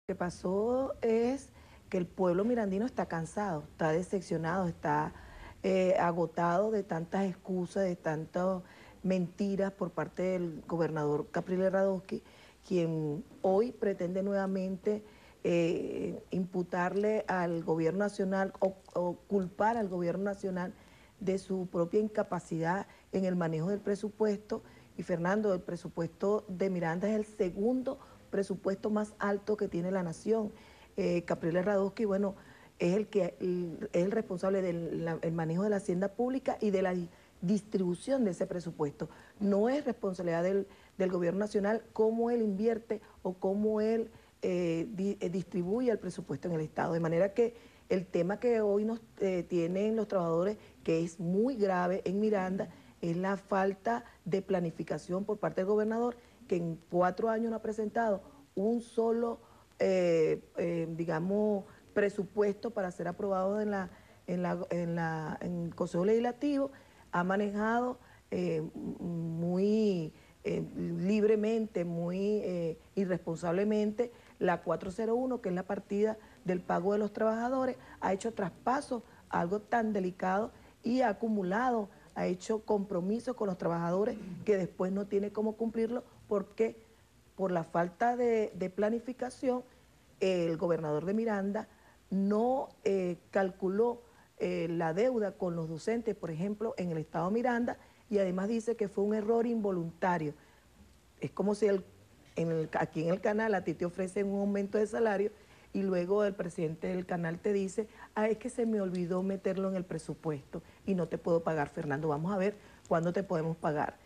Lo que pasó es que el pueblo mirandino está cansado, está decepcionado, está agotado de tantas excusas, de tantas mentiras por parte del gobernador Capriles Radosky, quien hoy pretende nuevamente imputarle al gobierno nacional o culpar al gobierno nacional de su propia incapacidad en el manejo del presupuesto. Y Fernando, el presupuesto de Miranda es el segundo presupuesto más alto que tiene la nación. Capriles Radosky, bueno, es el responsable del manejo de la hacienda pública y de la distribución de ese presupuesto. No es responsabilidad del gobierno nacional cómo él invierte o cómo él distribuye el presupuesto en el Estado. De manera que el tema que hoy nos tienen los trabajadores, que es muy grave en Miranda, es la falta de planificación por parte del gobernador, que en 4 años no ha presentado un solo, digamos, presupuesto para ser aprobado en el Consejo Legislativo. Ha manejado muy libremente, muy irresponsablemente la 401, que es la partida del pago de los trabajadores. Ha hecho traspasos a algo tan delicado y ha acumulado, ha hecho compromisos con los trabajadores que después no tiene cómo cumplirlo porque por la falta de planificación el gobernador de Miranda no calculó la deuda con los docentes, por ejemplo, en el estado Miranda, y además dice que fue un error involuntario. Es como si aquí en el canal a ti te ofrecen un aumento de salario y luego el presidente del canal te dice, es que se me olvidó meterlo en el presupuesto y no te puedo pagar, Fernando. Vamos a ver cuándo te podemos pagar.